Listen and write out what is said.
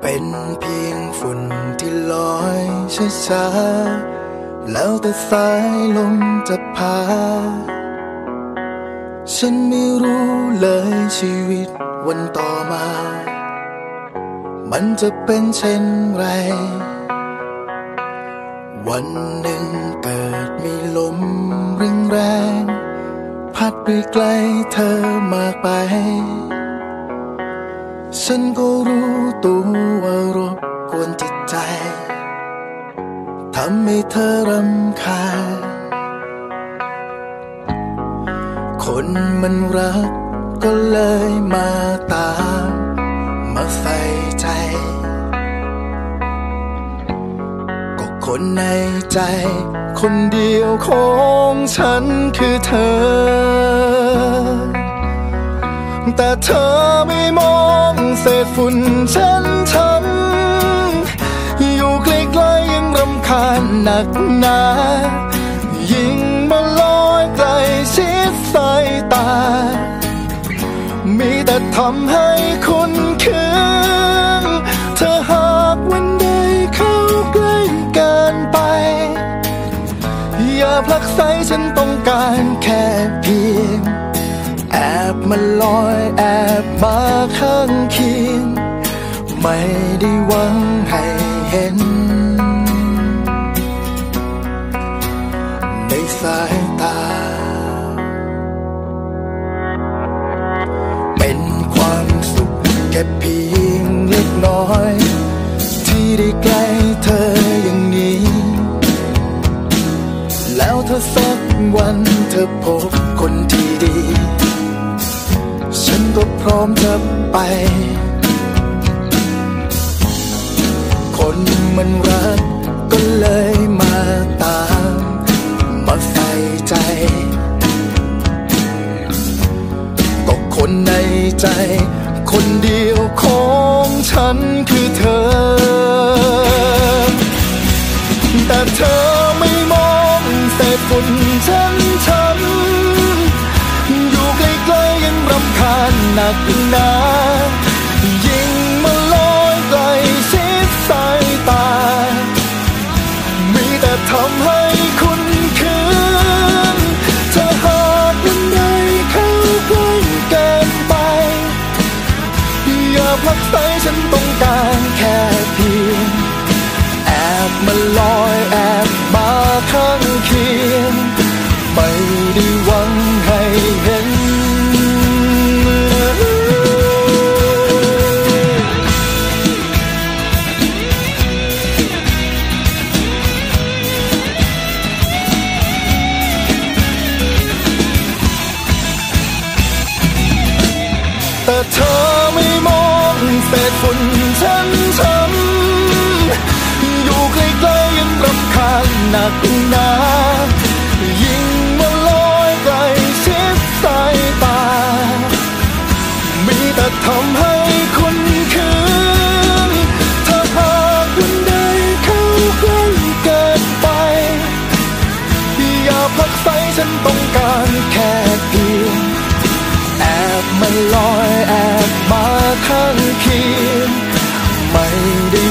เป็นเพียงฝุ่นที่ลอยช้าๆแล้วแต่สายลมจะพาฉันไม่รู้เลยชีวิตวันต่อมามันจะเป็นเช่นไรวันหนึ่งเกิดมีลมแรงๆพัดไปไกลเธอมากไปฉันก็รู้ตัวว่ารบกวนจิตใจทำให้เธอรำคาญคนมันรักก็เลยมาตามมาใส่ใจก็คนในใจคนเดียวของฉันคือเธอแต่เธอไม่มองเศษฝุ่นฉันอยู่ใกล้ๆยังรำคาญหนักหนายิ่งมาลอยใกล้ชิดสายตามีแต่ทำให้คุณเคืองเธอหากวันใดเข้าใกล้เกินไปอย่าผลักไสฉันต้องการแค่เพียงแอบมาลอยแอบมาข้างเคียงไม่ได้หวังให้เห็นในสายตาเป็นความสุขแค่เพียงเล็กน้อยที่ได้ใกล้เธออย่างนี้แล้วถ้าสักวันเธอพบคนที่ดีฉันก็พร้อมจะไปคนมันรักก็เลยมาตามมาใส่ใจก็คนในใจคนเดียวของฉันคือเธอแต่เธอไม่มองเศษฝุ่นฉันอยู่ใกล้ๆยังรำคาญหนักหนายิ่งมาลอยใกล้ชิดสายตามีแต่ทำให้คุณเคืองเธอหากวันใดเข้าใกล้เกินไปอย่าผลักไสฉันต้องการแค่เพียงแอบมาลอยแอบมาข้างเคียงไม่ได้หวังให้เห็นแต่เธอไม่มองเศษฝุ่นฉันอยู่ใกล้ๆยังรำคาญหนักหนายิ่งมาลอยใกล้ชิดสายตามีแต่ทำให้คุณเคืองเธอหากวันใดเข้าใกล้เกินไปอย่าผลักไสฉันต้องการแค่เพียงแอบมาลอยแอบมาข้างเคียงไม่ได้